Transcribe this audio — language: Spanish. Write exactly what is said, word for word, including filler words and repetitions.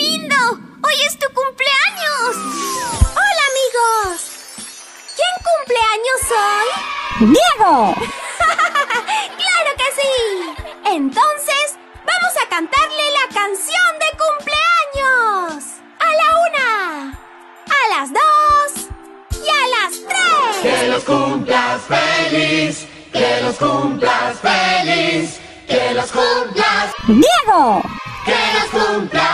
lindo! ¡Hoy es tu cumpleaños! ¡Hola, amigos! ¿Quién cumpleaños hoy? ¡Diego! ¡Claro que sí! Entonces, vamos a cantarle la canción de cumpleaños. ¡A la una! ¡A las dos! ¡Y a las tres! ¡Que los cumplas feliz! ¡Que los cumplas feliz! ¡Que los cumplas! ¡Diego! ¡Que los cumplas!